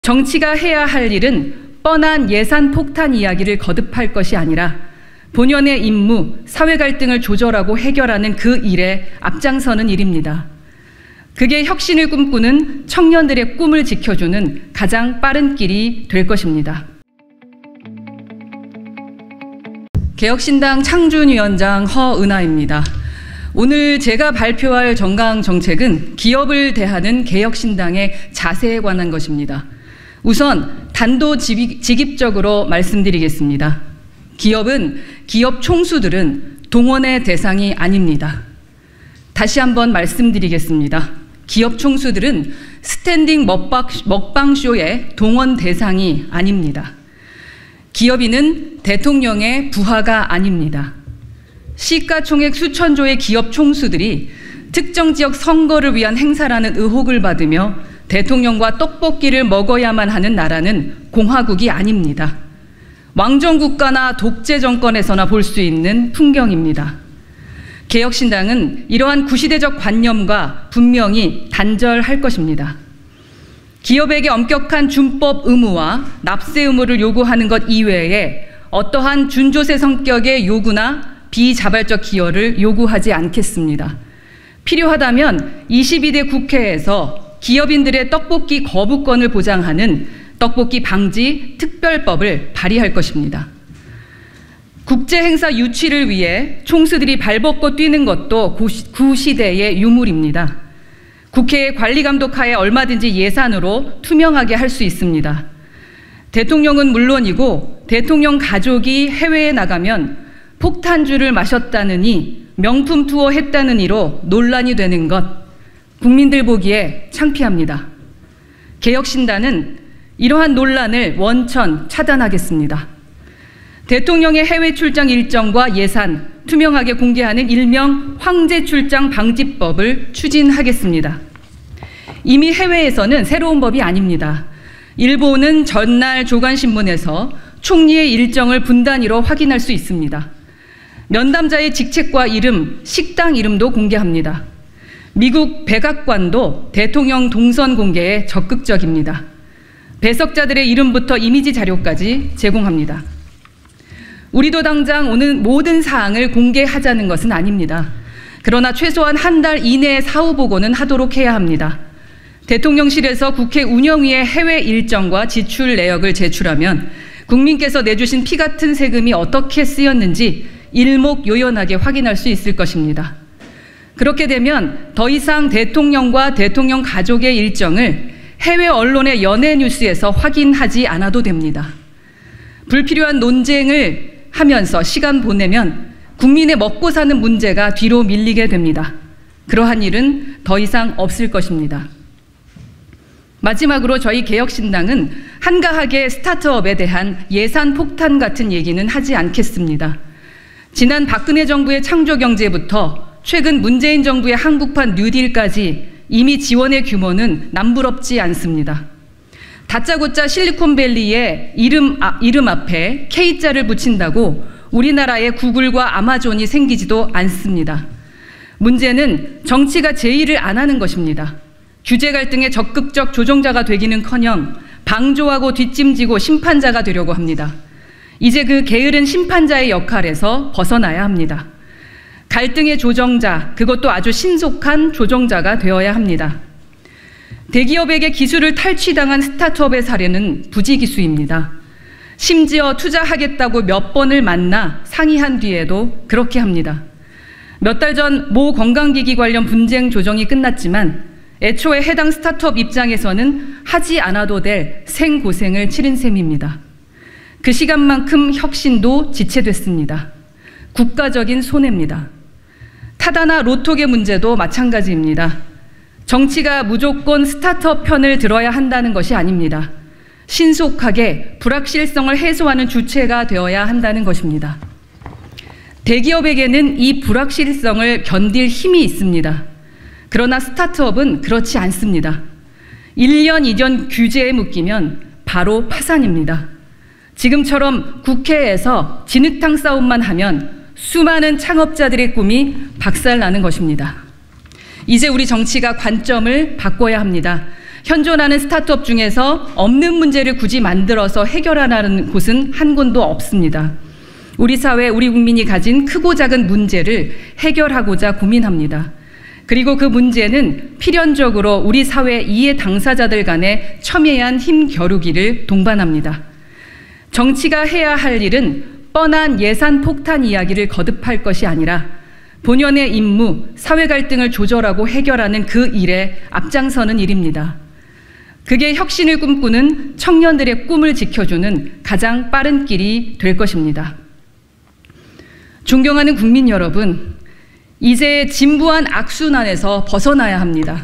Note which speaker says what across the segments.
Speaker 1: 정치가 해야 할 일은 뻔한 예산 폭탄 이야기를 거듭할 것이 아니라 본연의 임무, 사회 갈등을 조절하고 해결하는 그 일에 앞장서는 일입니다. 그게 혁신을 꿈꾸는 청년들의 꿈을 지켜주는 가장 빠른 길이 될 것입니다. 개혁신당 창준위원장 허은하입니다. 오늘 제가 발표할 정강 정책은 기업을 대하는 개혁신당의 자세에 관한 것입니다. 우선 단도직입적으로 말씀드리겠습니다. 기업 총수들은 동원의 대상이 아닙니다. 다시 한번 말씀드리겠습니다. 기업 총수들은 스탠딩 먹방쇼의 동원 대상이 아닙니다. 기업인은 대통령의 부하가 아닙니다. 시가총액 수천조의 기업 총수들이 특정 지역 선거를 위한 행사라는 의혹을 받으며 대통령과 떡볶이를 먹어야만 하는 나라는 공화국이 아닙니다. 왕정국가나 독재 정권에서나 볼 수 있는 풍경입니다. 개혁신당은 이러한 구시대적 관념과 분명히 단절할 것입니다. 기업에게 엄격한 준법 의무와 납세 의무를 요구하는 것 이외에 어떠한 준조세 성격의 요구나 비자발적 기여를 요구하지 않겠습니다. 필요하다면 22대 국회에서 기업인들의 떡볶이 거부권을 보장하는 떡볶이 방지 특별법을 발의할 것입니다. 국제행사 유치를 위해 총수들이 발벗고 뛰는 것도 구시대의 유물입니다. 국회의 관리감독하에 얼마든지 예산으로 투명하게 할 수 있습니다. 대통령은 물론이고 대통령 가족이 해외에 나가면 폭탄주를 마셨다느니 명품 투어 했다는 이로 논란이 되는 것, 국민들 보기에 창피합니다. 개혁신당은 이러한 논란을 원천 차단하겠습니다. 대통령의 해외 출장 일정과 예산 투명하게 공개하는 일명 황제 출장 방지법을 추진하겠습니다. 이미 해외에서는 새로운 법이 아닙니다. 일본은 전날 조간신문에서 총리의 일정을 분단위로 확인할 수 있습니다. 면담자의 직책과 이름, 식당 이름도 공개합니다. 미국 백악관도 대통령 동선 공개에 적극적입니다. 배석자들의 이름부터 이미지 자료까지 제공합니다. 우리도 당장 오늘 모든 사항을 공개하자는 것은 아닙니다. 그러나 최소한 한 달 이내에 사후 보고는 하도록 해야 합니다. 대통령실에서 국회 운영위의 해외 일정과 지출 내역을 제출하면 국민께서 내주신 피 같은 세금이 어떻게 쓰였는지 일목요연하게 확인할 수 있을 것입니다. 그렇게 되면 더 이상 대통령과 대통령 가족의 일정을 해외 언론의 연예 뉴스에서 확인하지 않아도 됩니다. 불필요한 논쟁을 하면서 시간 보내면 국민의 먹고 사는 문제가 뒤로 밀리게 됩니다. 그러한 일은 더 이상 없을 것입니다. 마지막으로 저희 개혁신당은 한가하게 스타트업에 대한 예산 폭탄 같은 얘기는 하지 않겠습니다. 지난 박근혜 정부의 창조경제부터 최근 문재인 정부의 한국판 뉴딜까지 이미 지원의 규모는 남부럽지 않습니다. 다짜고짜 실리콘밸리의 이름 앞에 K자를 붙인다고 우리나라에 구글과 아마존이 생기지도 않습니다. 문제는 정치가 제의를 안 하는 것입니다. 규제 갈등의 적극적 조종자가 되기는커녕 방조하고 뒷짐지고 심판자가 되려고 합니다. 이제 그 게으른 심판자의 역할에서 벗어나야 합니다. 갈등의 조정자, 그것도 아주 신속한 조정자가 되어야 합니다. 대기업에게 기술을 탈취당한 스타트업의 사례는 부지기수입니다. 심지어 투자하겠다고 몇 번을 만나 상의한 뒤에도 그렇게 합니다. 몇 달 전 모 건강기기 관련 분쟁 조정이 끝났지만 애초에 해당 스타트업 입장에서는 하지 않아도 될 생고생을 치른 셈입니다. 그 시간만큼 혁신도 지체됐습니다. 국가적인 손해입니다. 타다나 로톡의 문제도 마찬가지입니다. 정치가 무조건 스타트업 편을 들어야 한다는 것이 아닙니다. 신속하게 불확실성을 해소하는 주체가 되어야 한다는 것입니다. 대기업에게는 이 불확실성을 견딜 힘이 있습니다. 그러나 스타트업은 그렇지 않습니다. 1년 이전 규제에 묶이면 바로 파산입니다. 지금처럼 국회에서 진흙탕 싸움만 하면 수많은 창업자들의 꿈이 박살나는 것입니다. 이제 우리 정치가 관점을 바꿔야 합니다. 현존하는 스타트업 중에서 없는 문제를 굳이 만들어서 해결하라는 곳은 한 곳도 없습니다. 우리 사회, 우리 국민이 가진 크고 작은 문제를 해결하고자 고민합니다. 그리고 그 문제는 필연적으로 우리 사회 이해 당사자들 간의 첨예한 힘 겨루기를 동반합니다. 정치가 해야 할 일은 뻔한 예산 폭탄 이야기를 거듭할 것이 아니라 본연의 임무, 사회 갈등을 조절하고 해결하는 그 일에 앞장서는 일입니다. 그게 혁신을 꿈꾸는 청년들의 꿈을 지켜주는 가장 빠른 길이 될 것입니다. 존경하는 국민 여러분, 이제 진부한 악순환에서 벗어나야 합니다.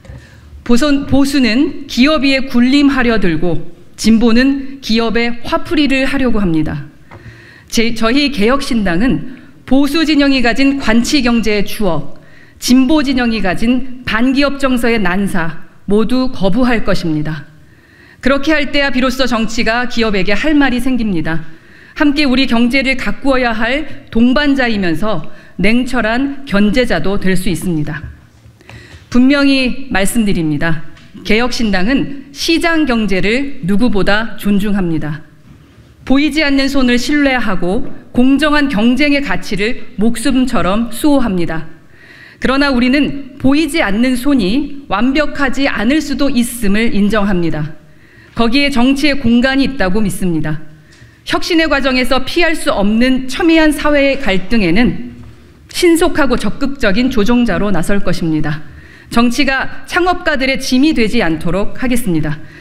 Speaker 1: 보수는 기업 위에 군림하려 들고 진보는 기업에 화풀이를 하려고 합니다. 저희 개혁신당은 보수 진영이 가진 관치 경제의 추억, 진보 진영이 가진 반기업 정서의 난사 모두 거부할 것입니다. 그렇게 할 때야 비로소 정치가 기업에게 할 말이 생깁니다. 함께 우리 경제를 가꾸어야 할 동반자이면서 냉철한 견제자도 될 수 있습니다. 분명히 말씀드립니다. 개혁신당은 시장 경제를 누구보다 존중합니다. 보이지 않는 손을 신뢰하고 공정한 경쟁의 가치를 목숨처럼 수호합니다. 그러나 우리는 보이지 않는 손이 완벽하지 않을 수도 있음을 인정합니다. 거기에 정치의 공간이 있다고 믿습니다. 혁신의 과정에서 피할 수 없는 첨예한 사회의 갈등에는 신속하고 적극적인 조종자로 나설 것입니다. 정치가 창업가들의 짐이 되지 않도록 하겠습니다.